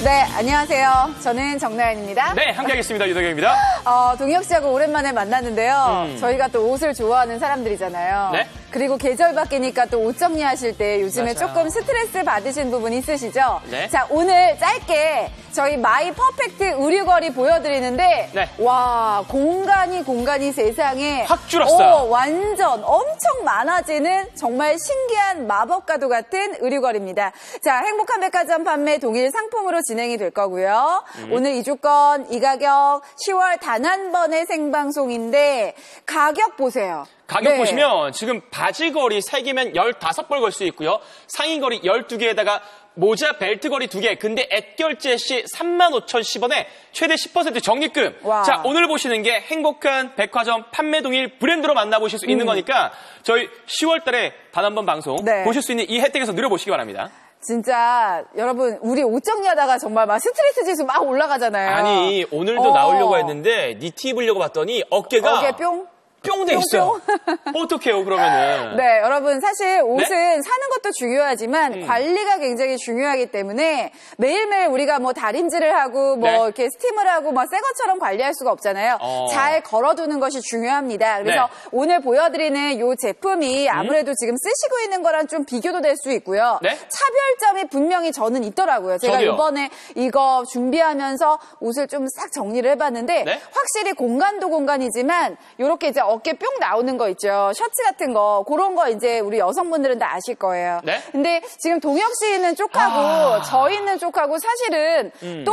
네, 안녕하세요. 저는 정나연입니다. 네, 함께하겠습니다. 유덕영입니다. 동혁 씨하고 오랜만에 만났는데요. 저희가 또 옷을 좋아하는 사람들이잖아요. 네. 그리고 계절 바뀌니까 또 옷 정리하실 때 요즘에 맞아요. 조금 스트레스 받으신 부분 있으시죠? 네. 자, 오늘 짧게 저희 마이 퍼펙트 의류거리 보여드리는데 네. 와, 공간이 세상에 확 줄었어요. 완전 엄청 많아지는 정말 신기한 마법과도 같은 의류거리입니다. 자, 행복한 백화점 판매 동일 상품으로 진행이 될 거고요. 오늘 이 조건, 이 가격, 10월 단 한 번의 생방송인데 가격 보세요. 가격 네. 보시면 지금 바지 거리 3개면 15벌 걸 수 있고요. 상의 거리 12개에다가 모자 벨트 거리 2개. 근데 앱결제 시 35,010원에 최대 10% 적립금. 와. 자, 오늘 보시는 게 행복한 백화점 판매 동일 브랜드로 만나보실 수 있는 거니까 저희 10월 달에 단 한 번 방송 네. 보실 수 있는 이 혜택에서 누려보시기 바랍니다. 진짜 여러분 우리 옷 정리하다가 정말 막 스트레스 지수 막 올라가잖아요. 아니, 오늘도 나오려고 했는데 니트 입으려고 봤더니 어깨가 어깨 뿅? 뿅 돼 있어요. 어떡해요, 그러면은. 네, 여러분 사실 옷은 사는 것도 중요하지만 관리가 굉장히 중요하기 때문에 매일매일 우리가 뭐 다림질을 하고 뭐 네. 이렇게 스팀을 하고 막 새 것처럼 관리할 수가 없잖아요. 잘 걸어두는 것이 중요합니다. 그래서 네. 오늘 보여드리는 이 제품이 아무래도 지금 쓰시고 있는 거랑 좀 비교도 될 수 있고요. 네? 차별점이 분명히 저는 있더라고요. 제가 저도요. 이번에 이거 준비하면서 옷을 좀 싹 정리를 해봤는데 네? 확실히 공간도 공간이지만 이렇게 이제 어깨 뿅 나오는 거 있죠. 셔츠 같은 거 그런 거 이제 우리 여성분들은 다 아실 거예요. 네? 근데 지금 동혁 씨는 쪽하고 저희는 쪽하고 사실은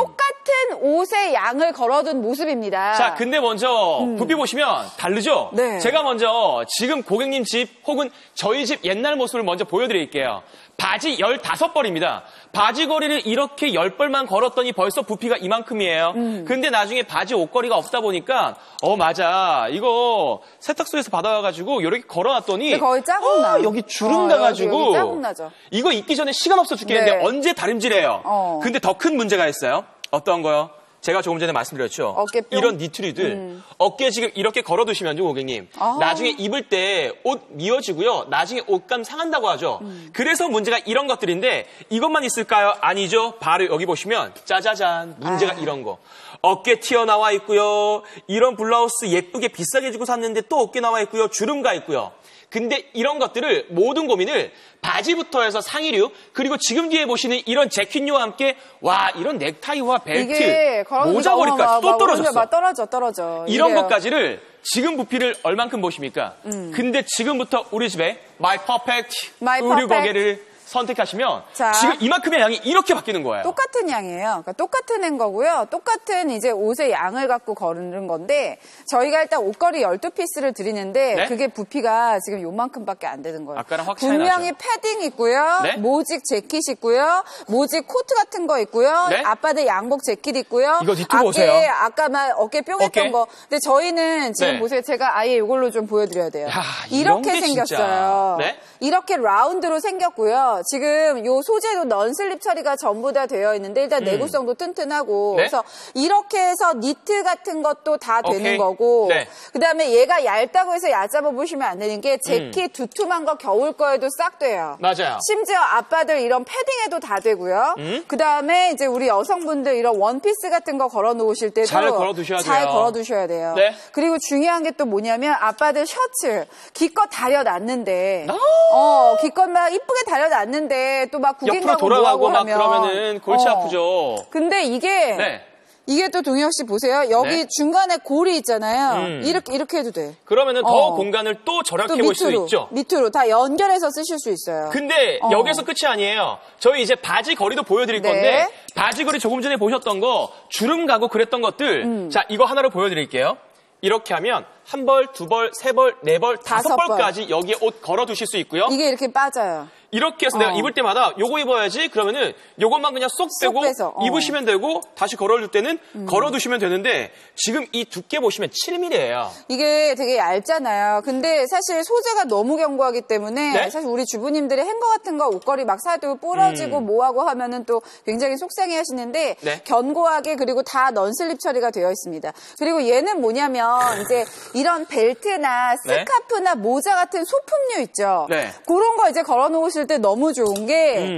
똑같은 옷의 양을 걸어둔 모습입니다. 자, 근데 먼저 부피 보시면 다르죠? 네. 제가 먼저 지금 고객님 집 혹은 저희 집 옛날 모습을 먼저 보여드릴게요. 바지 15벌입니다. 바지 거리를 이렇게 10벌만 걸었더니 벌써 부피가 이만큼이에요. 근데 나중에 바지 옷걸이가 없다 보니까 맞아. 이거 세탁소에서 받아가지고 이렇게 걸어놨더니 근데 거의 짜증 나. 여기 주름 가가지고 여기 짜증 나죠. 이거 입기 전에 시간 없어 죽겠는데 네. 언제 다림질해요? 근데 더 큰 문제가 있어요. 어떤 거요? 제가 조금 전에 말씀드렸죠. 어깨 뿅? 이런 니트리들 어깨 지금 이렇게 걸어두시면요, 고객님. 나중에 입을 때 옷 미어지고요. 나중에 옷감 상한다고 하죠. 그래서 문제가 이런 것들인데 이것만 있을까요? 아니죠. 바로 여기 보시면 짜자잔 문제가 이런 거. 어깨 튀어나와 있고요. 이런 블라우스 예쁘게 비싸게 주고 샀는데 또 어깨 나와 있고요. 주름 가 있고요. 근데 이런 것들을 모든 고민을 바지부터 해서 상의류 그리고 지금 뒤에 보시는 이런 재킷류와 함께 와 이런 넥타이와 벨트 이게 모자걸이까지 또 떨어졌어. 떨어져. 이런 이래요. 것까지를 지금 부피를 얼만큼 보십니까? 근데 지금부터 우리 집에 My Perfect 의류 거개를 선택하시면 자. 지금 이만큼의 양이 이렇게 바뀌는 거예요. 똑같은 양이에요. 그러니까 똑같은 앤 거고요. 똑같은 이제 옷의 양을 갖고 거르는 건데 저희가 일단 옷걸이 12피스를 드리는데 네? 그게 부피가 지금 요만큼밖에 안 되는 거예요. 아까랑 확 차이 분명히 나죠? 패딩 있고요. 네? 모직 재킷 있고요. 모직 코트 같은 거 있고요. 네? 아빠들 양복 재킷 있고요. 이거 니트 보세요. 아까 막 어깨 뿅 했던 어깨? 거. 근데 저희는 지금 네. 보세요. 제가 아예 이걸로 좀 보여드려야 돼요. 야, 이런 이렇게 게 진짜. 생겼어요. 네? 이렇게 라운드로 생겼고요. 지금 요 소재도 넌슬립 처리가 전부 다 되어 있는데 일단 내구성도 튼튼하고 네? 그래서 이렇게 해서 니트 같은 것도 다 되는 오케이. 거고 네. 그다음에 얘가 얇다고 해서 얕잡아 보시면 안 되는 게 재킷 두툼한 거 겨울 거에도 싹 돼요. 맞아요. 심지어 아빠들 이런 패딩에도 다 되고요. 그다음에 이제 우리 여성분들 이런 원피스 같은 거 걸어 놓으실 때도 잘 걸어두셔야 잘 돼요. 걸어두셔야 돼요. 네. 그리고 중요한 게 또 뭐냐면 아빠들 셔츠 기껏 다려놨는데 기껏 막 이쁘게 다려놨는데 또 막 구김 옆으로 가고 돌아가고 뭐하고 막 하면 그러면은 골치 아프죠. 근데 이게 네. 이게 또 동혁 씨 보세요. 여기 네. 중간에 골이 있잖아요. 이렇게 해도 돼. 그러면은 더 공간을 또 또 절약해 볼 수 있죠. 밑으로 다 연결해서 쓰실 수 있어요. 근데 여기서 끝이 아니에요. 저희 이제 바지 거리도 보여드릴 네. 건데 바지 거리 조금 전에 보셨던 거 주름 가고 그랬던 것들 자 이거 하나로 보여드릴게요. 이렇게 하면 한 벌, 두 벌, 세 벌, 네 벌, 다섯 벌까지 여기에 옷 걸어두실 수 있고요. 이게 이렇게 빠져요. 이렇게 해서 내가 입을 때마다 요거 입어야지 그러면은 요것만 그냥 쏙 빼고 빼서, 입으시면 되고 다시 걸어줄 때는 걸어두시면 되는데 지금 이 두께 보시면 7mm예요. 이게 되게 얇잖아요. 근데 사실 소재가 너무 견고하기 때문에 네? 사실 우리 주부님들이 행거 같은 거 옷걸이 막 사도 부러지고 뭐하고 하면은 또 굉장히 속상해 하시는데 네. 견고하게 그리고 다 넌슬립 처리가 되어 있습니다. 그리고 얘는 뭐냐면 이제 이런 벨트나 네? 스카프나 모자 같은 소품류 있죠. 네. 그런 거 이제 걸어 놓으실 때 너무 좋은 게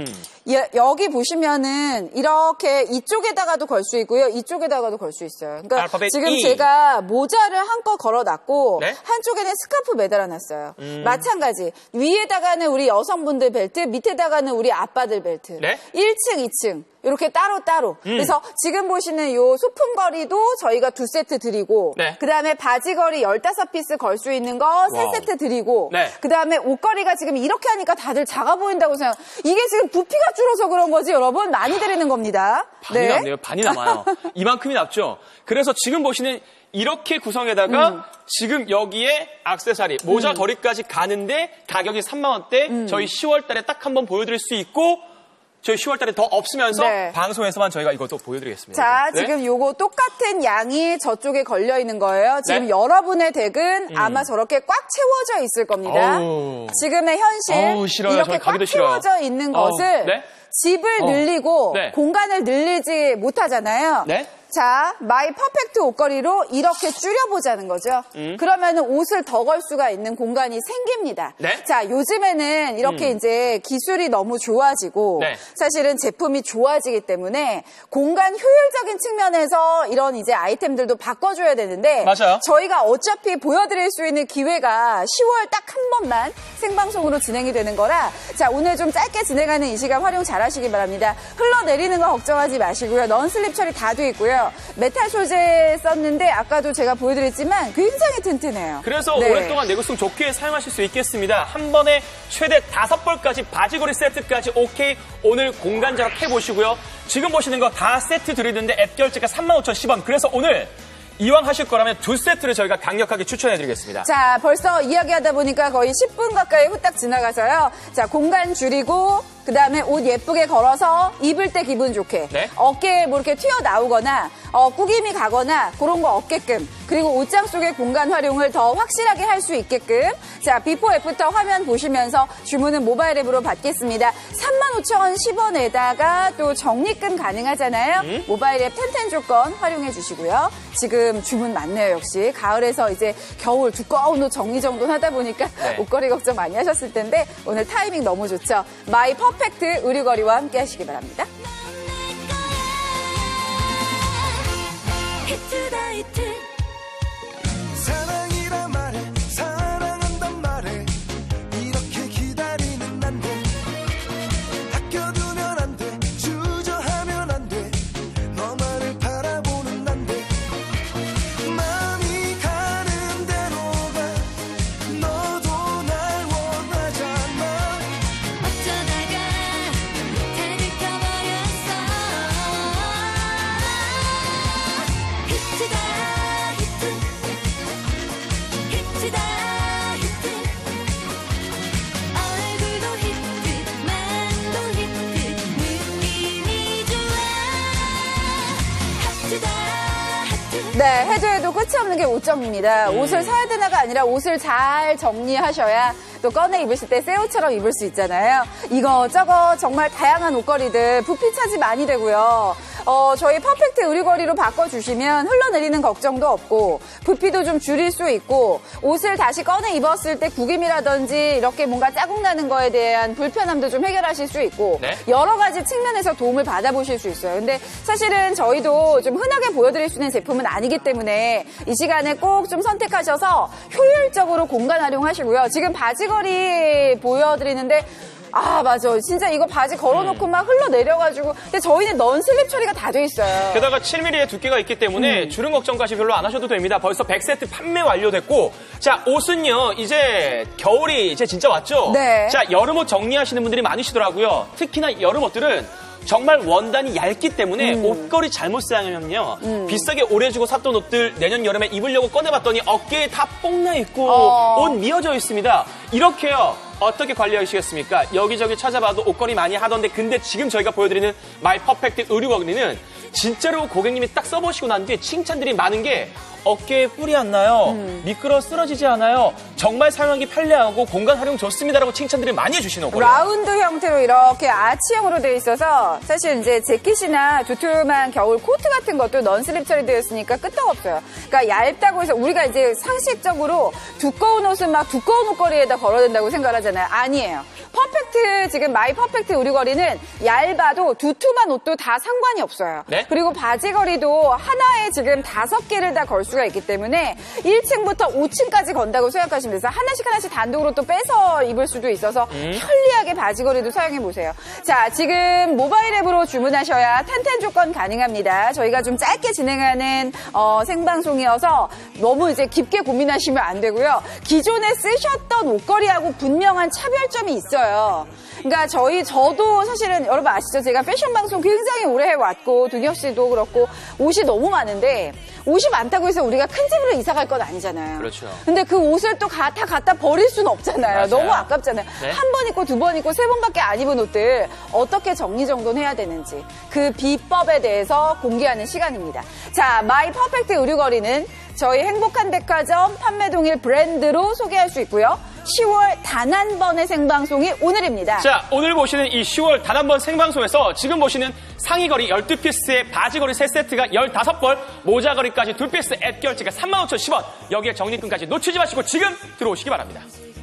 여기 보시면은 이렇게 이쪽에다가도 걸 수 있고요. 이쪽에다가도 걸 수 있어요. 그러니까 알파벳 지금 E. 제가 모자를 한껏 걸어놨고 네? 한쪽에는 스카프 매달아놨어요. 마찬가지. 위에다가는 우리 여성분들 벨트, 밑에다가는 우리 아빠들 벨트. 네? 1층, 2층. 이렇게 따로따로. 그래서 지금 보시는 요 소품거리도 저희가 2세트 드리고 네. 그다음에 바지거리 15피스 걸 수 있는 거 3세트 드리고 네. 그다음에 옷걸이가 지금 이렇게 하니까 다들 작아 보인다고 생각. 이게 지금 부피가 줄어서 그런 거지 여러분. 많이 드리는 겁니다. 반이 남네요. 반이 남아요. 이만큼이 남죠. 그래서 지금 보시는 이렇게 구성에다가 지금 여기에 액세서리, 모자 거리까지 가는데 가격이 3만 원대. 저희 10월 달에 딱 한번 보여드릴 수 있고 저희 10월 달에 더 없으면서 네. 방송에서만 저희가 이것도 보여드리겠습니다. 자, 네? 지금 요거 똑같은 양이 저쪽에 걸려 있는 거예요. 지금 네? 여러분의 덱은 아마 저렇게 꽉 채워져 있을 겁니다. 어우. 지금의 현실 싫어요. 이렇게 저는 꽉 가기도 싫어요. 채워져 있는 것을 네? 집을 늘리고 네. 공간을 늘리지 못하잖아요. 네? 자, 마이 퍼펙트 옷걸이로 이렇게 줄여보자는 거죠. 그러면은 옷을 더 걸 수가 있는 공간이 생깁니다. 네? 자, 요즘에는 이렇게 이제 기술이 너무 좋아지고 네. 사실은 제품이 좋아지기 때문에 공간 효율적인 측면에서 이런 이제 아이템들도 바꿔줘야 되는데 맞아요. 저희가 어차피 보여드릴 수 있는 기회가 10월 딱 한 번만 생방송으로 진행이 되는 거라 자, 오늘 좀 짧게 진행하는 이 시간 활용 잘 하시기 바랍니다. 흘러내리는 거 걱정하지 마시고요. 넌슬립 처리 다 돼 있고요. 메탈 소재 썼는데 아까도 제가 보여드렸지만 굉장히 튼튼해요. 그래서 네. 오랫동안 내구성 좋게 사용하실 수 있겠습니다. 한 번에 최대 5벌까지 바지거리 세트까지 오케이. 오늘 공간 절약해보시고요. 지금 보시는 거 다 세트 드리는데 앱 결제가 35,010원. 그래서 오늘 이왕 하실 거라면 2세트를 저희가 강력하게 추천해드리겠습니다. 자, 벌써 이야기하다 보니까 거의 10분 가까이 후딱 지나가서요. 자, 공간 줄이고 그다음에 옷 예쁘게 걸어서 입을 때 기분 좋게 네? 어깨에 뭐 이렇게 튀어나오거나 꾸김이 가거나 그런 거 없게끔 그리고 옷장 속의 공간 활용을 더 확실하게 할 수 있게끔 자, 비포 애프터 화면 보시면서 주문은 모바일 앱으로 받겠습니다. 35,000원 10원에다가 또 적립금 가능하잖아요. 모바일 앱 텐텐 조건 활용해 주시고요. 지금 주문 많네요. 역시 가을에서 이제 겨울 두꺼운 옷 정리정돈 하다 보니까 네. 옷걸이 걱정 많이 하셨을 텐데 오늘 타이밍 너무 좋죠. 마이 퍼펙트 의류거리와 함께 하시기 바랍니다. 사랑이란 말에 사랑한단 말에 이렇게 기다리는 난데 아껴두면 안 돼 주저하면 안 돼 너만을 바라보는 난데 마음이 가는 대로 가 너도 날 원하잖아 어쩌다가 다 느껴버렸어 히트다 히트 히트다 히트 얼굴도 히트 맘도 히트 느낌이 좋아 하트다 하트 네, 해도 해도 끝이 없는 게 옷 정리입니다. 옷을 사야 되나가 아니라 옷을 잘 정리하셔야 또 꺼내 입으실 때 새 옷처럼 입을 수 있잖아요. 이거 정말 다양한 옷걸이들 부피 차지 많이 되고요. 저희 퍼펙트 의류거리로 바꿔주시면 흘러내리는 걱정도 없고 부피도 좀 줄일 수 있고 옷을 다시 꺼내 입었을 때 구김이라든지 이렇게 뭔가 자국 나는 거에 대한 불편함도 좀 해결하실 수 있고 네. 여러 가지 측면에서 도움을 받아보실 수 있어요. 근데 사실은 저희도 좀 흔하게 보여드릴 수 있는 제품은 아니기 때문에 이 시간에 꼭 좀 선택하셔서 효율적으로 공간 활용하시고요. 지금 바지거리 보여드리는데 아, 맞아. 진짜 이거 바지 걸어놓고 막 흘러내려가지고. 근데 저희는 넌슬립 처리가 다 돼 있어요. 게다가 7mm의 두께가 있기 때문에 주름 걱정까지 별로 안 하셔도 됩니다. 벌써 100세트 판매 완료됐고 자, 옷은요. 이제 겨울이 이제 진짜 왔죠? 네. 자, 여름옷 정리하시는 분들이 많으시더라고요. 특히나 여름옷들은 정말 원단이 얇기 때문에 옷걸이 잘못 사용하면요. 비싸게 오래 주고 샀던 옷들 내년 여름에 입으려고 꺼내봤더니 어깨에 다 뽕나 있고 옷 미어져 있습니다. 이렇게요. 어떻게 관리하시겠습니까? 여기저기 찾아봐도 옷걸이 많이 하던데 근데 지금 저희가 보여드리는 마이 퍼펙트 의류거리는 진짜로 고객님이 딱 써보시고 난 뒤에 칭찬들이 많은 게 어깨에 뿔이 안 나요. 미끄러 쓰러지지 않아요. 정말 사용하기 편리하고 공간 활용 좋습니다라고 칭찬들을 많이 해주시는 옷걸이에요. 라운드 형태로 이렇게 아치형으로 되어 있어서 사실 이제 재킷이나 두툼한 겨울 코트 같은 것도 넌슬립 처리되어 있으니까 끄떡없어요. 그러니까 얇다고 해서 우리가 이제 상식적으로 두꺼운 옷은 막 두꺼운 옷걸이에다 걸어야 된다고 생각하잖아요. 아니에요. 퍼펙트, 지금 마이 퍼펙트 의류거리는 얇아도 두툼한 옷도 다 상관이 없어요. 네? 그리고 바지거리도 하나에 지금 5개를 다 걸 수가 있기 때문에 1층부터 5층까지 건다고 생각하시면 돼서 하나씩 단독으로 또 빼서 입을 수도 있어서 편리하게 바지거리도 사용해보세요. 자, 지금 모바일 앱으로 주문하셔야 탄탄 조건 가능합니다. 저희가 좀 짧게 진행하는 생방송이어서 너무 이제 깊게 고민하시면 안 되고요. 기존에 쓰셨던 옷걸이하고 분명한 차별점이 있어요. 그러니까 저도 사실은 여러분 아시죠? 제가 패션 방송 굉장히 오래 해왔고 두경 씨도 그렇고 옷이 너무 많은데 옷이 많다고 해서 우리가 큰 집으로 이사 갈 건 아니잖아요. 그렇죠. 근데 그 옷을 또 다 갖다 버릴 수는 없잖아요. 맞아요. 너무 아깝잖아요. 네? 한 번 입고 두 번 입고 세 번밖에 안 입은 옷들 어떻게 정리정돈해야 되는지 그 비법에 대해서 공개하는 시간입니다. 자, 마이 퍼펙트 의류거리는 저희 행복한 백화점 판매 동일 브랜드로 소개할 수 있고요. 10월 단 한 번의 생방송이 오늘입니다. 자, 오늘 보시는 이 10월 단 한 번 생방송에서 지금 보시는 상의거리 12피스에 바지거리 3세트가 15벌, 모자거리까지 2피스 앱 결제가 35,010원. 여기에 적립금까지 놓치지 마시고 지금 들어오시기 바랍니다.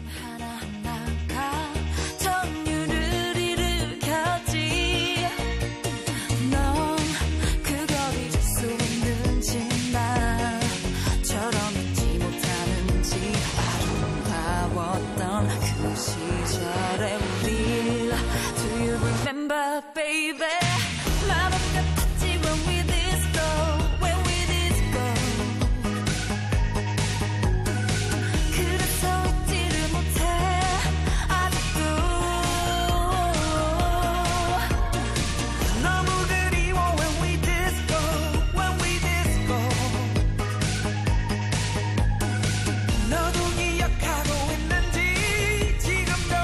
하나하나가 정류를 일으켰지. 넌 그걸 잊을 수 있는지 나처럼 잊지 못하는지 아름다웠던 그 시절의 우릴 Do you remember baby 마법 같았지 when we disco when we disco 그래서 잊지를 못해 아직도 너무 그리워 when we disco when we disco 너도 기억하고 있는지 지금도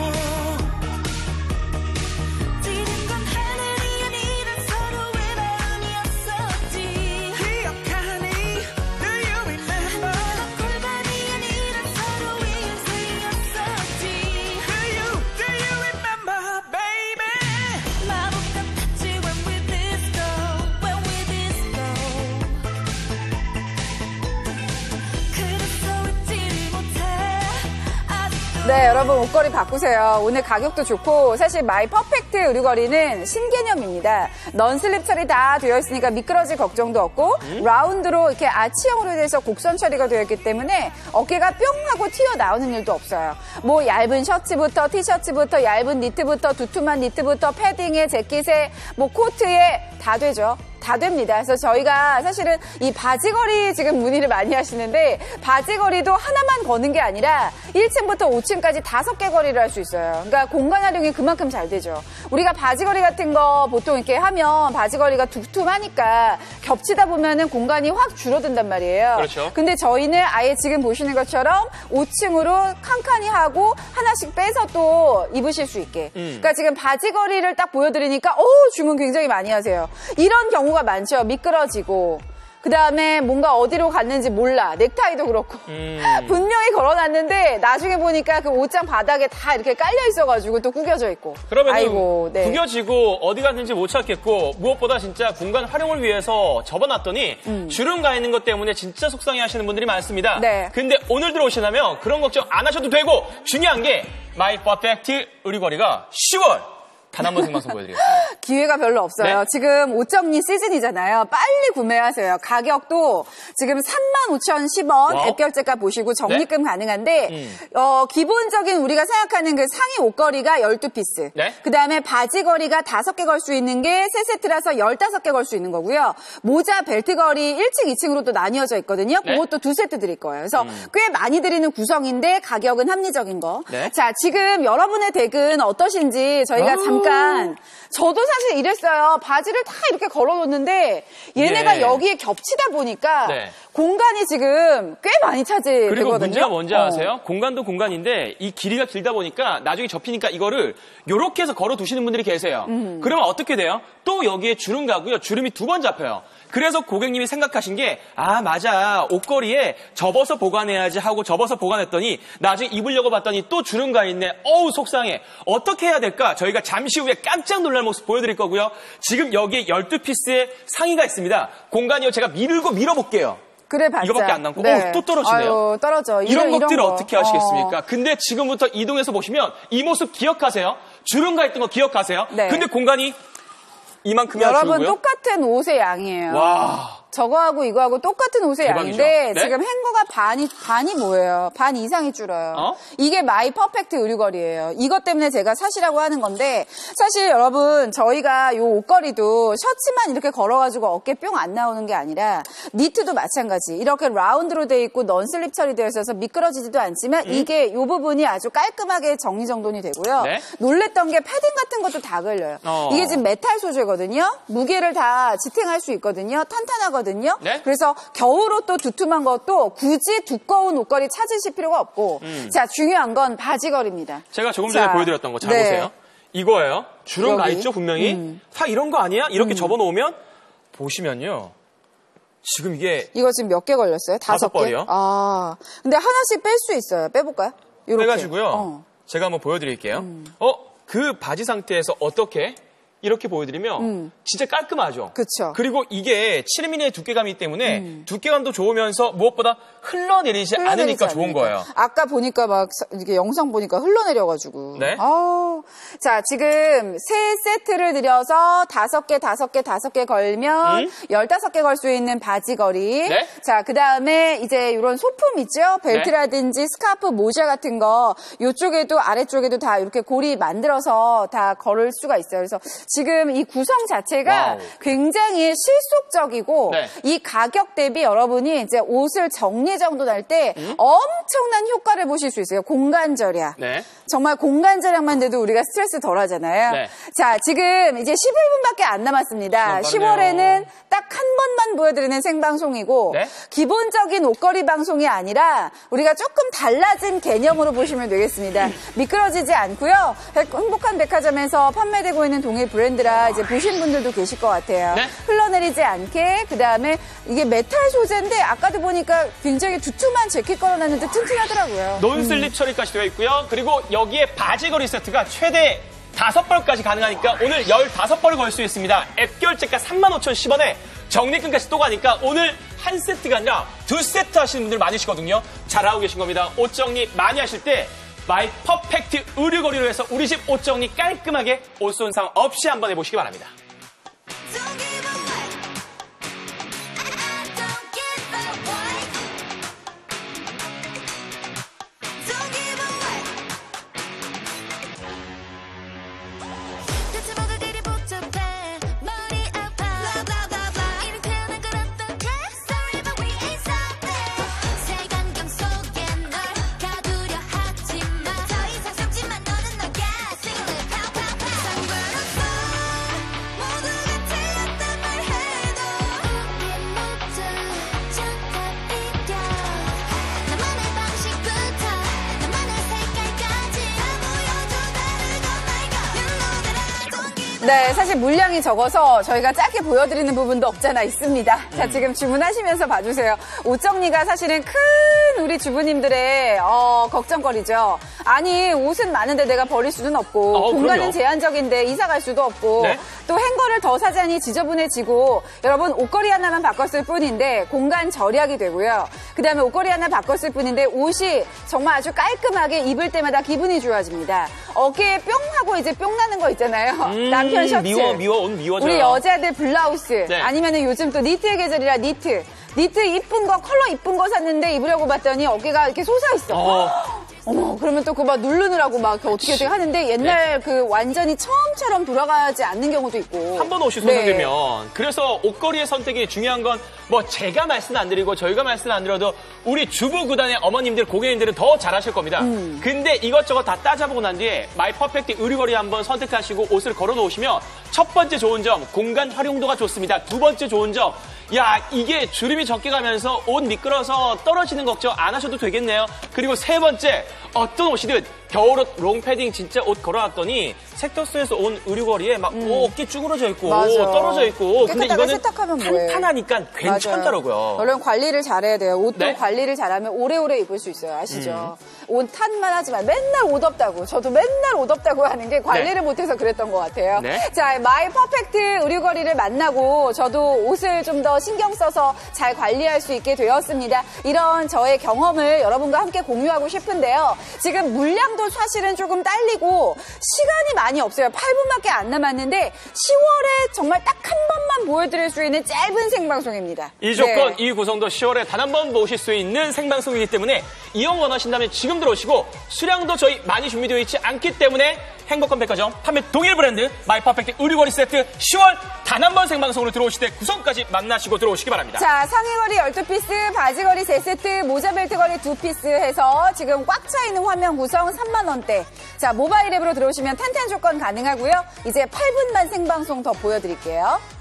지는 건 하늘이 아니라 서로의 마음이었었지 기억하니 Do you remember 골반이 아니라 서로의 인생이었었지 Do you remember baby 마법 같았지 when we disco when we disco 그래서 잊지를 못해 아직도 네, 여러분 옷걸이 바꾸세요. 오늘 가격도 좋고 사실 마이 퍼펙트 의류거리는 신개념입니다. 넌슬립 처리 다 되어 있으니까 미끄러질 걱정도 없고 라운드로 이렇게 아치형으로 돼서 곡선 처리가 되어 있기 때문에 어깨가 뿅 하고 튀어나오는 일도 없어요. 뭐 얇은 셔츠부터 티셔츠부터 얇은 니트부터 두툼한 니트부터 패딩에 재킷에 뭐 코트에 다 되죠. 다 됩니다. 그래서 저희가 사실은 이 바지거리 지금 문의를 많이 하시는데 바지거리도 하나만 거는 게 아니라 1층부터 5층까지 5개 거리를 할 수 있어요. 그러니까 공간 활용이 그만큼 잘 되죠. 우리가 바지거리 같은 거 보통 이렇게 하면 바지거리가 두툼하니까 겹치다 보면은 공간이 확 줄어든단 말이에요. 그렇죠. 근데 저희는 아예 지금 보시는 것처럼 5층으로 칸칸이 하고 하나씩 빼서 또 입으실 수 있게. 그러니까 지금 바지거리를 딱 보여드리니까 주문 굉장히 많이 하세요. 이런 경우가 많죠. 미끄러지고. 그다음에 뭔가 어디로 갔는지 몰라. 넥타이도 그렇고. 분명히 걸어놨는데 나중에 보니까 그 옷장 바닥에 다 이렇게 깔려 있어가지고 또 구겨져 있고. 그러면 아이고, 네. 구겨지고 어디 갔는지 못 찾겠고 무엇보다 진짜 공간 활용을 위해서 접어놨더니 주름 가 있는 것 때문에 진짜 속상해 하시는 분들이 많습니다. 네. 근데 오늘 들어오시려면 그런 걱정 안 하셔도 되고 중요한 게 마이 퍼펙트 의류거리가 10월 단 한 번 생방송 보여드리겠습니다. 기회가 별로 없어요. 네? 지금 옷 정리 시즌이잖아요. 빨리 구매하세요. 가격도 지금 35,010원 와우. 앱 결제가 보시고 적립금 가능한데 기본적인 우리가 생각하는 그 상의 옷걸이가 12피스. 네? 그다음에 바지거리가 5개 걸 수 있는 게 3세트라서 15개 걸 수 있는 거고요. 모자 벨트거리 1층, 2층으로 또 나뉘어져 있거든요. 네? 그것도 2세트 드릴 거예요. 그래서 꽤 많이 드리는 구성인데 가격은 합리적인 거. 네? 자, 지금 여러분의 댁은 어떠신지 저희가 잠깐 그러니까 저도 사실 이랬어요. 바지를 다 이렇게 걸어놓는데 얘네가 예. 여기에 겹치다 보니까 네. 공간이 지금 꽤 많이 차지되거든요. 그리고 문제가 뭔지 아세요? 공간도 공간인데 이 길이가 길다 보니까 나중에 접히니까 이거를 요렇게 해서 걸어두시는 분들이 계세요. 그러면 어떻게 돼요? 또 여기에 주름 가고요. 주름이 2번 잡혀요. 그래서 고객님이 생각하신 게 맞아. 옷걸이에 접어서 보관해야지 하고 접어서 보관했더니 나중에 입으려고 봤더니 또 주름 가 있네. 어우 속상해. 어떻게 해야 될까? 저희가 잠시 후에 깜짝 놀랄 모습 보여드릴 거고요. 지금 여기에 12피스의 상의가 있습니다. 공간이요. 제가 밀어볼게요. 그래 봤자. 이거밖에 안 남고 네. 또 떨어지네요. 아유, 떨어져. 이런 것들을 거. 어떻게 하시겠습니까? 근데 지금부터 이동해서 보시면 이 모습 기억하세요? 주름가 있던 거 기억하세요? 네. 근데 공간이 이만큼이나 여러분 줄고요. 똑같은 옷의 양이에요. 와. 저거하고 이거하고 똑같은 옷의 대박이죠. 양인데 네? 지금 행거가 반이 뭐예요? 반 이상이 줄어요. 이게 마이 퍼펙트 의류걸이에요. 이것 때문에 제가 사시라고 하는 건데 사실 여러분 저희가 이 옷걸이도 셔츠만 이렇게 걸어가지고 어깨 뿅 안 나오는 게 아니라 니트도 마찬가지. 이렇게 라운드로 돼 있고 넌슬립 처리되어 있어서 미끄러지지도 않지만 이게 이 부분이 아주 깔끔하게 정리정돈이 되고요. 네? 놀랬던 게 패딩 같은 것도 다 걸려요. 이게 지금 메탈 소재거든요. 무게를 다 지탱할 수 있거든요. 탄탄하거든요. 네? 그래서 겨울옷 또 두툼한 것도 굳이 두꺼운 옷걸이 찾으실 필요가 없고 자 중요한 건 바지걸이입니다. 제가 조금 전에 자, 보여드렸던 거 잘 네. 보세요. 이거예요. 주름 가 여기. 있죠 분명히. 다 이런 거 아니야? 이렇게 접어놓으면 보시면요. 지금 이게 이거 지금 몇 개 걸렸어요? 5개? 벌이요. 근데 하나씩 뺄 수 있어요. 빼볼까요? 요렇게. 빼가지고요. 제가 한번 보여드릴게요. 그 바지 상태에서 어떻게 이렇게 보여드리면 진짜 깔끔하죠. 그쵸. 그리고 이게 7mm의 두께감이기 때문에 두께감도 좋으면서 무엇보다 흘러내리지 않으니까 좋은 거예요. 아까 보니까 막 이게 영상 보니까 흘러내려가지고. 네. 자 지금 세 세트를 들여서 5개 걸면 15개 걸 수 있는 바지걸이. 네. 자 그다음에 이제 이런 소품 있죠. 벨트라든지 스카프, 모자 같은 거 이쪽에도 아래쪽에도 다 이렇게 고리 만들어서 다 걸을 수가 있어요. 그래서 지금 이 구성 자체가 와우. 굉장히 실속적이고 네. 이 가격 대비 여러분이 이제 옷을 정리정돈할 때 엄청난 효과를 보실 수 있어요. 공간 절약. 네. 정말 공간 절약만 돼도 우리가 스트레스 덜 하잖아요. 네. 자, 지금 이제 11분밖에 안 남았습니다. 빠르네요. 10월에는 딱 한 번만 보여드리는 생방송이고 네. 기본적인 옷걸이 방송이 아니라 우리가 조금 달라진 개념으로 보시면 되겠습니다. 미끄러지지 않고요. 행복한 백화점에서 판매되고 있는 동일 브랜드라 이제 보신 분들도 계실 것 같아요. 네. 흘러내리지 않게 그다음에 이게 메탈 소재인데 아까도 보니까 굉장히 두툼한 재킷 걸어놨는데 튼튼하더라고요. 논슬립 처리까지 되어 있고요. 그리고 여기에 바지걸이 세트가 최대 5벌까지 가능하니까 오늘 15벌을 걸 수 있습니다. 앱 결제가 35,010원에 적립금까지 또 가니까 오늘 한 세트가 아니라 2세트 하시는 분들 많으시거든요. 잘하고 계신 겁니다. 옷 정리 많이 하실 때 마이 퍼펙트 의류거리로 해서 우리 집 옷 정리 깔끔하게 옷 손상 없이 한번 해보시기 바랍니다. Don't give away. I don't give away. Don't give away. 대체 뭐가 그리 복잡해? 머리 아파. Blah blah blah blah. 이미 태어난 걸 어떡해? Sorry but we ain't something. 색안경 속에 널 가두려 하지 마. 더 이상 속지만 너는 너야. Sing it pow pow pow. 상관없어. 모두가 틀렸단 말해도 우리 모두 좋다 이겨. 나만의 방식부터 나만의 색깔까지 다 보여줘 다르고 말고. You know that I don't give 네, 사실 물량이 적어서 저희가 짧게 보여드리는 부분도 없잖아 있습니다. 자, 지금 주문하시면서 봐주세요. 옷 정리가 사실은 큰 우리 주부님들의 걱정거리죠. 아니, 옷은 많은데 내가 버릴 수는 없고 공간은 그럼요. 제한적인데 이사 갈 수도 없고 네. 또 행거를 더 사자니 지저분해지고 여러분 옷걸이 하나만 바꿨을 뿐인데 공간 절약이 되고요. 그다음에 옷걸이 하나 바꿨을 뿐인데 옷이 정말 아주 깔끔하게 입을 때마다 기분이 좋아집니다. 어깨에 뿅 하고 이제 뿅 나는 거 있잖아요. 남편 셔츠. 미워, 옷 미워져요. 우리 여자들 블라우스. 네. 아니면은 요즘 또 니트의 계절이라 니트 이쁜 거, 컬러 이쁜 거 샀는데 입으려고 봤더니 어깨가 이렇게 솟아있어. 어머, 그러면 또 그거 막 누르느라고 막 어떻게 하는데 옛날 그 완전히 처음처럼 돌아가지 않는 경우도 있고. 한 번 옷이 손상되면. 그래서 옷걸이의 선택이 중요한 건 뭐 제가 말씀 안 드리고 저희가 말씀 안 드려도 우리 주부 구단의 어머님들, 고객님들은 더 잘하실 겁니다. 근데 이것저것 다 따져보고 난 뒤에 마이 퍼펙트 의류거리 한번 선택하시고 옷을 걸어 놓으시면 첫 번째 좋은 점, 공간 활용도가 좋습니다. 두 번째 좋은 점, 야, 이게 주름이 적게 가면서 옷 미끄러서 떨어지는 걱정 안 하셔도 되겠네요. 그리고 세 번째, 어떤 옷이든 겨울옷 롱패딩 진짜 옷 걸어놨더니 섹터스에서 온 의류거리에 막 어깨 쭈그러져 있고 맞아. 떨어져 있고 근데 이거는 세탁하면 뭐해. 탄탄하니까 괜찮더라고요. 물론 관리를 잘해야 돼요. 옷도 네? 관리를 잘하면 오래오래 입을 수 있어요. 아시죠? 옷 탄만 하지만 맨날 옷 없다고. 저도 맨날 옷 없다고 하는 게 관리를 못해서 그랬던 것 같아요. 네. 자, 마이 퍼펙트 의류거리를 만나고 저도 옷을 좀 더 신경 써서 잘 관리할 수 있게 되었습니다. 이런 저의 경험을 여러분과 함께 공유하고 싶은데요. 지금 물량도 사실은 조금 딸리고 시간이 많이 없어요. 8분밖에 안 남았는데 10월에 정말 딱 한 번만 보여드릴 수 있는 짧은 생방송입니다. 이 조건, 이 구성도 10월에 단 한 번 보실 수 있는 생방송이기 때문에 이용 원하신다면 지금 들어오시고 수량도 저희 많이 준비되어 있지 않기 때문에 행복한 백화점 판매 동일 브랜드 마이 퍼펙트 의류거리 세트 10월 단 한 번 생방송으로 들어오실 때 구성까지 만나시고 들어오시기 바랍니다. 자, 상의거리 12피스, 바지거리 3세트, 모자벨트거리 2피스 해서 지금 꽉 차 있는 화면 구성 3만 원대. 자, 모바일 앱으로 들어오시면 탄탄 조건 가능하고요. 이제 8분만 생방송 더 보여드릴게요.